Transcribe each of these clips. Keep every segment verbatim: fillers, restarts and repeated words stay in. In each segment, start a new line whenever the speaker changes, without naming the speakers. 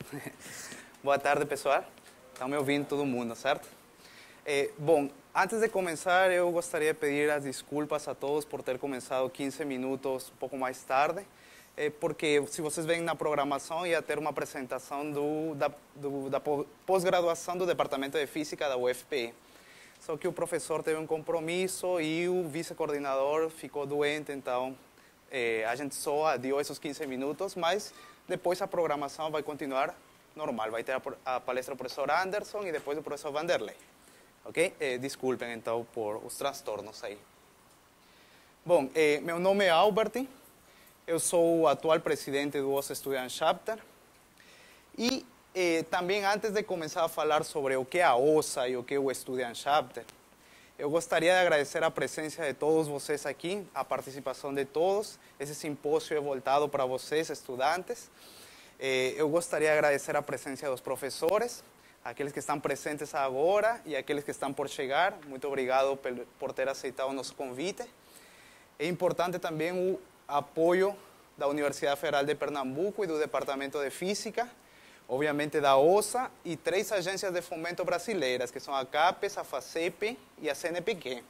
Boa tarde, pessoal. Estão me ouvindo todo mundo, certo? Eh, bom, antes de começar, eu gostaria de pedir as desculpas a todos por ter começado quinze minutos um pouco mais tarde, eh, porque se vocês veem na programação, ia ter uma apresentação do, da, do, da pós-graduação do Departamento de Física da U F P E. Só que o professor teve um compromisso e o vice-coordenador ficou doente, então eh, a gente só adiou esses quinze minutos, mas depois a programação vai continuar normal. Vai ter a, a palestra do professor Anderson e depois do professor Vanderlei. Ok? Eh, desculpem, então, por os transtornos aí. Bom, eh, meu nome é Albert, eu sou o atual presidente do O S A Student Chapter. E eh, também, antes de começar a falar sobre o que é a O S A e o que é o Student Chapter, eu gostaria de agradecer a presença de todos vocês aqui, a participação de todos. Esse simpósio é voltado para vocês, estudantes. Eh, eu gostaria de agradecer a presença dos professores, aqueles que estão presentes agora e aqueles que estão por chegar. Muito obrigado por ter aceitado o nosso convite. É importante também o apoio da Universidade Federal de Pernambuco e do Departamento de Física, obviamente da O S A, e três agências de fomento brasileiras, que são a CAPES, a FACEP e a C N P Q.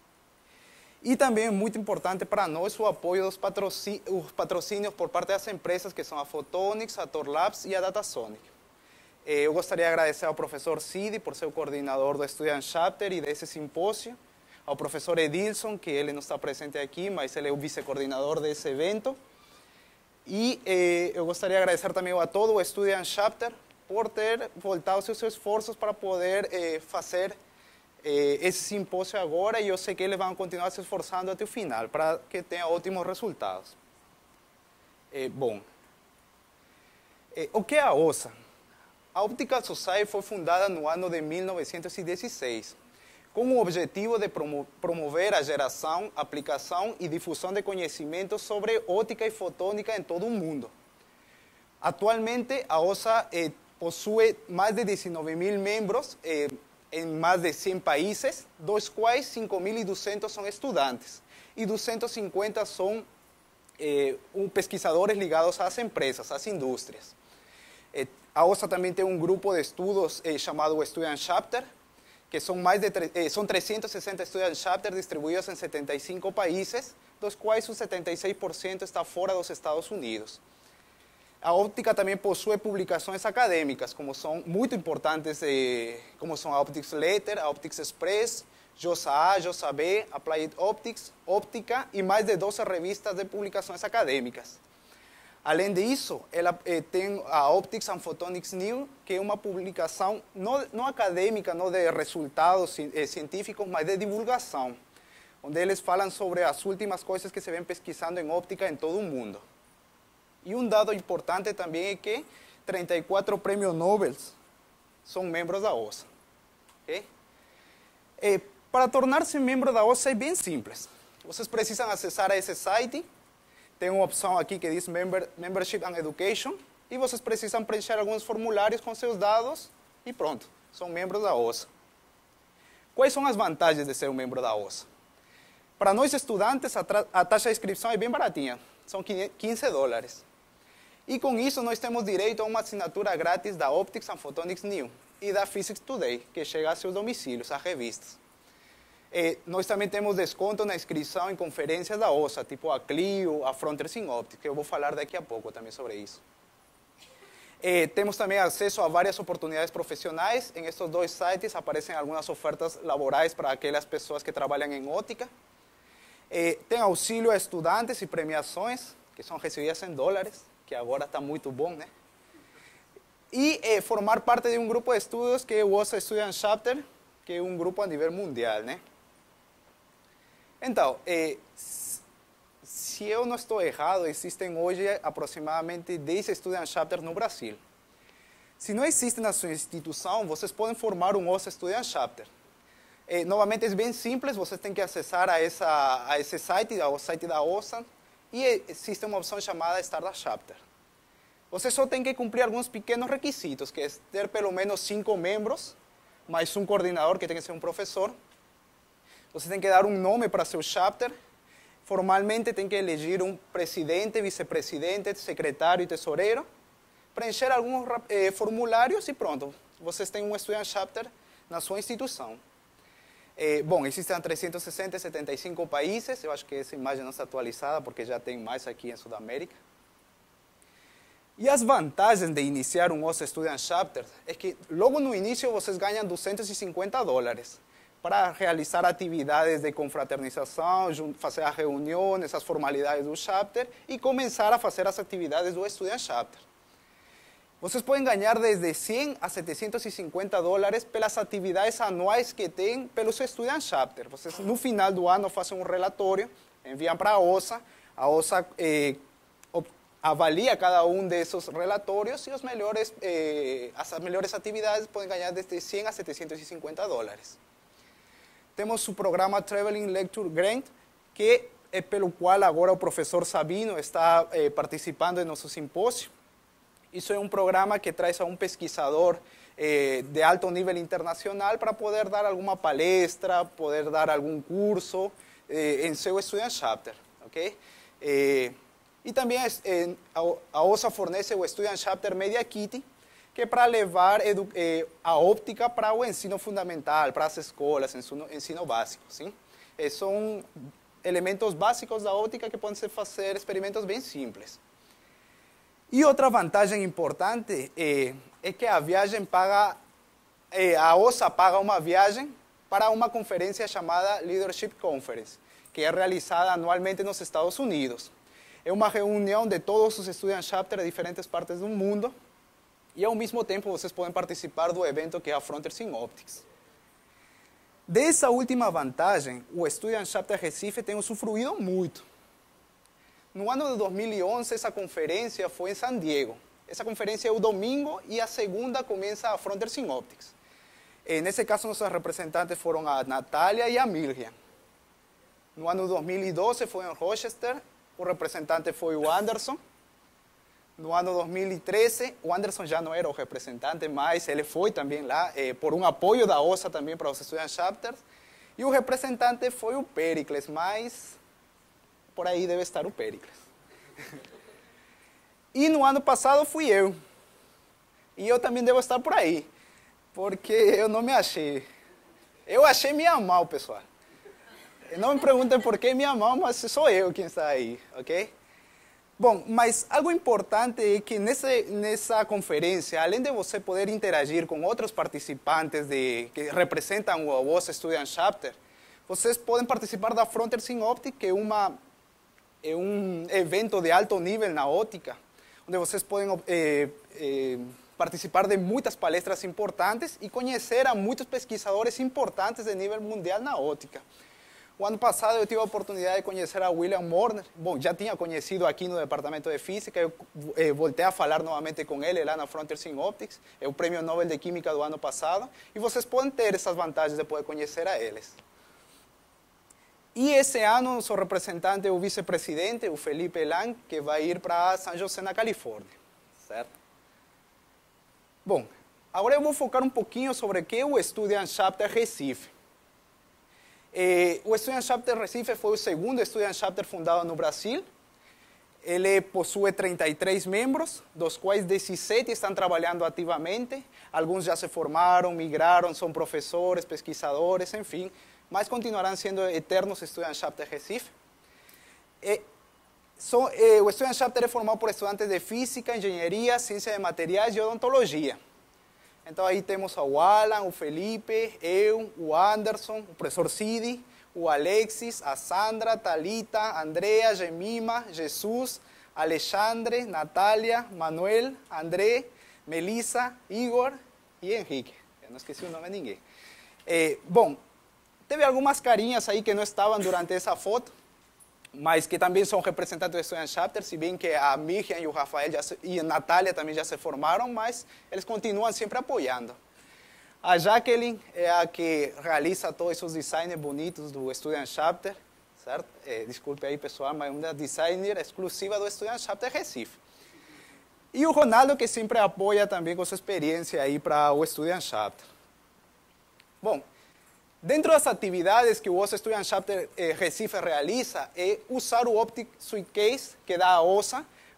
E também é muito importante para nós o apoio dos patrocínios, patrocínios por parte das empresas, que são a Photonics, a Torlabs e a Datasonic. Eu gostaria de agradecer ao professor Cidi por ser o coordenador do Student Chapter e desse simpósio, ao professor Edilson, que ele não está presente aqui, mas ele é o vice-coordenador desse evento. E eh, eu gostaria de agradecer também a todo o Student Chapter por ter voltado seus esforços para poder eh, fazer eh, esse simpósio agora, e eu sei que eles vão continuar se esforçando até o final, para que tenha ótimos resultados. Eh, bom, eh, o que é a O S A? A Optical Society foi fundada no ano de mil novecentos e dezesseis, com o objetivo de promo promover a geração, aplicação e difusão de conhecimento sobre ótica e fotônica em todo o mundo. Atualmente, a O S A eh, possui mais de dezenove mil membros eh, em mais de cem países, dos quais cinco mil e duzentos são estudantes e duzentos e cinquenta são eh, um, pesquisadores ligados às empresas, às indústrias. Eh, a O S A também tem um grupo de estudos eh, chamado Student Chapter, que são, mais de, eh, são trezentos e sessenta Student Chapters distribuídos em setenta e cinco países, dos quais o setenta e seis por cento está fora dos Estados Unidos. A óptica também possui publicações acadêmicas, como são muito importantes, eh, como são a Optics Letter, a Optics Express, JOSA A, JOSA B, Applied Optics, Óptica e mais de doze revistas de publicações acadêmicas. Além disso, ela eh, tem a Optics and Photonics News, que é uma publicação não, não acadêmica, não de resultados eh, científicos, mas de divulgação, onde eles falam sobre as últimas coisas que se vem pesquisando em óptica em todo o mundo. E um dado importante também é que trinta e quatro prêmios Nobel são membros da O S A. Okay? Eh, para tornar-se membro da O S A é bem simples. Vocês precisam acessar a esse site. Tem uma opção aqui que diz Member, Membership and Education, e vocês precisam preencher alguns formulários com seus dados e pronto, são membros da O S A. Quais são as vantagens de ser um membro da O S A? Para nós estudantes, a, a taxa de inscrição é bem baratinha, são quinze dólares. E com isso nós temos direito a uma assinatura grátis da Optics and Photonics News e da Physics Today, que chega a seus domicílios, às revistas. Eh, nós também temos desconto na inscrição em conferências da O S A, tipo a Clio, a Frontiers in Optics, que eu vou falar daqui a pouco também sobre isso. Eh, temos também acesso a várias oportunidades profissionais. Em estes dois sites aparecem algumas ofertas laborais para aquelas pessoas que trabalham em ótica. Eh, tem auxílio a estudantes e premiações, que são recebidas em dólares, que agora está muito bom, né? E eh, formar parte de um grupo de estudos que é o O S A Student Chapter, que é um grupo a nível mundial, né? Então, eh, se eu não estou errado, existem hoje aproximadamente dez Student Chapters no Brasil. Se não existe na sua instituição, vocês podem formar um O S A Student Chapter. Eh, novamente, é bem simples, vocês têm que acessar a, essa, a esse site, ao site da O S A, e existe uma opção chamada Startup Chapter. Você só tem que cumprir alguns pequenos requisitos, que é ter pelo menos cinco membros, mais um coordenador, que tem que ser um professor. Você tem que dar um nome para seu chapter. Formalmente tem que eleger um presidente, vice-presidente, secretário e tesoureiro. preencher alguns eh, formulários e pronto, vocês têm um Student Chapter na sua instituição. Eh, bom, existem trezentos e sessenta, setenta e cinco países, eu acho que essa imagem não está atualizada porque já tem mais aqui em Sudamérica. E as vantagens de iniciar um O S C Student Chapter é que logo no início vocês ganham duzentos e cinquenta dólares para realizar atividades de confraternização, fazer as reuniões, as formalidades do Chapter e começar a fazer as atividades do Student Chapter. Vocês podem ganhar desde cem a setecentos e cinquenta dólares pelas atividades anuais que tem pelos Student Chapter. Vocês no final do ano fazem um relatório, enviam para a O S A, a O S A eh, avalia cada um desses relatórios e os melhores, eh, as melhores atividades podem ganhar desde cem a setecentos e cinquenta dólares. Temos o programa Traveling Lecture Grant, que é pelo qual agora o professor Sabino está eh, participando em nosso simpósio. Isso é um programa que traz a um pesquisador eh, de alto nível internacional para poder dar alguma palestra, poder dar algum curso eh, em seu Student Chapter. Okay? Eh, e também eh, a O S A fornece o Student Chapter Media Kit, que é para levar eh, a óptica para o ensino fundamental, para as escolas, ensino, ensino básico. Sim? Eh, são elementos básicos da óptica que podem se fazer experimentos bem simples. E outra vantagem importante é, é que a viagem paga, é, a O S A paga uma viagem para uma conferência chamada Leadership Conference, que é realizada anualmente nos Estados Unidos. É uma reunião de todos os Student Chapters de diferentes partes do mundo e, ao mesmo tempo, vocês podem participar do evento que é a Frontiers in Optics. Dessa última vantagem, o Student Chapter Recife tem usufruído muito. No ano de dois mil e onze, essa conferência foi em San Diego. Essa conferência é o domingo e a segunda começa a Frontiers in Optics. E, nesse caso, nossas representantes foram a Natália e a Miriam. No ano de dois mil e doze foi em Rochester, o representante foi o Anderson. No ano de dois mil e treze, o Anderson já não era o representante, mas ele foi também lá, eh, por um apoio da O S A também para os Student Chapters. E o representante foi o Pericles, mas por aí deve estar o Pericles. E no ano passado fui eu. E eu também devo estar por aí, porque eu não me achei. Eu achei minha mão, pessoal. Não me perguntem por que minha mão, mas sou eu quem está aí, ok? Bom, mas algo importante é que nesse, nessa conferência, além de você poder interagir com outros participantes de, que representam o O S A Student Chapter, vocês podem participar da Frontiers in Optics, que é, uma, é um evento de alto nível na ótica, onde vocês podem eh, eh, participar de muitas palestras importantes e conhecer a muitos pesquisadores importantes de nível mundial na ótica. O ano passado eu tive a oportunidade de conhecer a William Morner. Bom, já tinha conhecido aqui no Departamento de Física, eu eh, voltei a falar novamente com ele lá na Frontiers in Optics, é o Prêmio Nobel de Química do ano passado, e vocês podem ter essas vantagens de poder conhecer a eles. E esse ano, nosso representante é o vice-presidente, o Felipe Lang, que vai ir para São José, na Califórnia, certo? Bom, agora eu vou focar um pouquinho sobre o que é o Student Chapter Recife. Eh, o Student Chapter Recife foi o segundo Student Chapter fundado no Brasil. Ele possui trinta e três membros, dos quais dezessete estão trabalhando ativamente. Alguns já se formaram, migraram, são professores, pesquisadores, enfim, mas continuarão sendo eternos Student Chapter Recife. Eh, so, eh, o Student Chapter é formado por estudantes de Física, Engenharia, Ciência de Materiais e Odontologia. Então aí temos o Alan, o Felipe, eu, o Anderson, o professor Cidi, o Alexis, a Sandra, Talita, Andrea, Gemima, Jesus, Alexandre, Natália, Manuel, André, Melissa, Igor e Henrique. Eu não esqueci o nome de ninguém. Eh, bom, teve algumas carinhas aí que não estavam durante essa foto, mas que também são representantes do Student Chapter, se bem que a Miriam e o Rafael já se, e a Natália também já se formaram, mas eles continuam sempre apoiando. A Jacqueline é a que realiza todos esses designs bonitos do Student Chapter, certo? É, desculpe aí, pessoal, mas é uma designer exclusiva do Student Chapter Recife. E o Ronaldo, que sempre apoia também com sua experiência aí para o Student Chapter. Bom, dentro das atividades que o O S A Student Chapter eh, Recife realiza é usar o Optic Suitcase que dá a O S A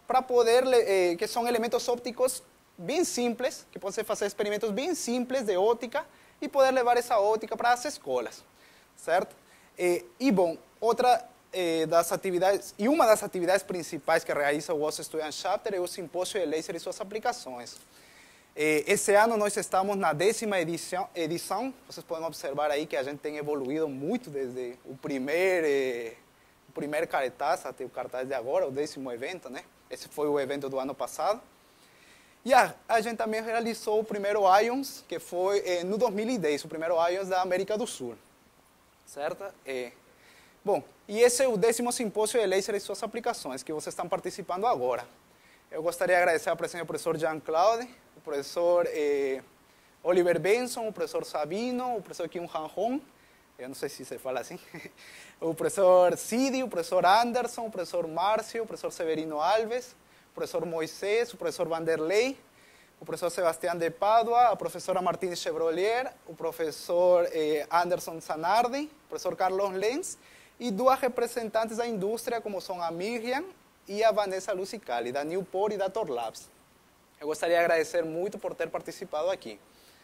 para poder, eh, que são elementos ópticos bem simples, que podem fazer experimentos bem simples de óptica e poder levar essa óptica para as escolas, certo? Eh, e, bom, outra eh, das atividades, e uma das atividades principais que realiza o Oso Student Chapter é o Simpósio de Laser e suas aplicações. Eh, esse ano nós estamos na décima edição, edição, vocês podem observar aí que a gente tem evoluído muito desde o primeiro, eh, o primeiro cartaz até o cartaz de agora, o décimo evento, né? Esse foi o evento do ano passado. E a, a gente também realizou o primeiro IONS, que foi eh, no dois mil e dez, o primeiro IONS da América do Sul, certo? Eh, bom, e esse é o décimo simpósio de laser e suas aplicações, que vocês estão participando agora. Eu gostaria de agradecer a presença do professor Jean-Claude, o professor eh, Oliver Benson, o professor Sabino, o professor Kim Han-hong, eu não sei se se fala assim, o professor Cidi, o professor Anderson, o professor Márcio, o professor Severino Alves, o professor Moisés, o professor Vanderlei, o professor Sebastián de Pádua, a professora Martínez Chevrolier, o professor eh, Anderson Zanardi, o professor Carlos Lenz, e duas representantes da indústria, como são a Miriam e a Vanessa Lucicali, da Newport e da Torlabs. Eu gostaria de agradecer muito por ter participado aqui.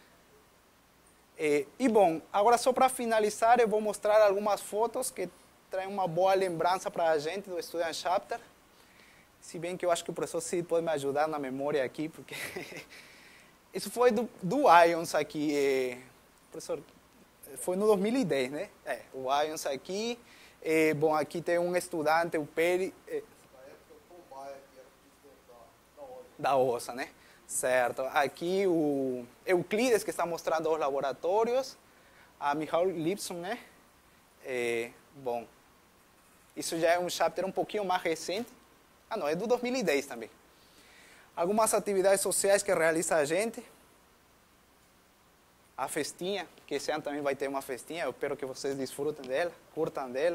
Eh, e bom, agora só para finalizar, eu vou mostrar algumas fotos que traem uma boa lembrança para a gente do Student Chapter. Se bem que eu acho que o professor Cid pode me ajudar na memória aqui, porque isso foi do, do IONS aqui. Eh, professor, foi no dois mil e dez, né? É, o IONS aqui. Eh, bom, aqui tem um estudante, o Peri... Eh, da O S A, né? Certo. Aqui o Euclides, que está mostrando os laboratórios. A Michal Lipson, né? É, bom, isso já é um chapter um pouquinho mais recente. Ah, não, é do dois mil e dez também. Algumas atividades sociais que realiza a gente. A festinha, que esse ano também vai ter uma festinha. Eu espero que vocês desfrutem dela, curtam dela.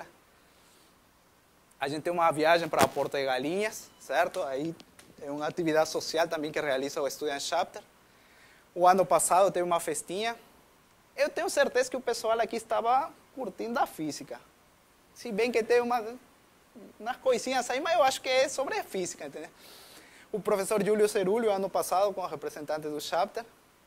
A gente tem uma viagem para Porto de Galinhas, certo? Aí é uma atividade social também que realiza o Student Chapter. O ano passado teve uma festinha. Eu tenho certeza que o pessoal aqui estava curtindo a física. Se bem que tem uma, umas coisinhas aí, mas eu acho que é sobre a física, entendeu? O professor Júlio Cerulho, ano passado, com o representante do Chapter.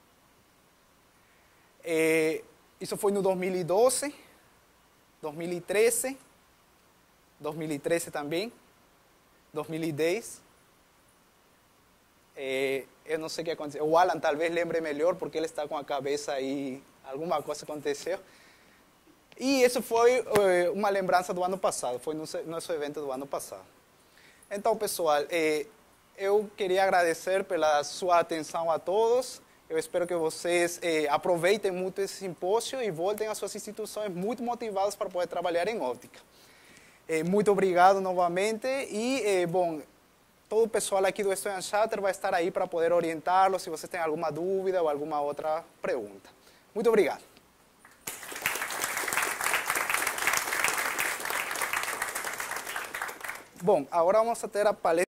É, isso foi no dois mil e doze, dois mil e treze, dois mil e treze também, dois mil e dez. É, eu não sei o que aconteceu. O Alan talvez lembre melhor, porque ele está com a cabeça aí, alguma coisa aconteceu. E isso foi é, uma lembrança do ano passado, foi no nosso evento do ano passado. Então, pessoal, é, eu queria agradecer pela sua atenção a todos. Eu espero que vocês é, aproveitem muito esse simpósio e voltem às suas instituições muito motivados para poder trabalhar em óptica. É, muito obrigado novamente e, é, bom, todo o pessoal aqui do Student Chapter vai estar aí para poder orientá-los se vocês têm alguma dúvida ou alguma outra pergunta. Muito obrigado. Bom, agora vamos a ter a palestra.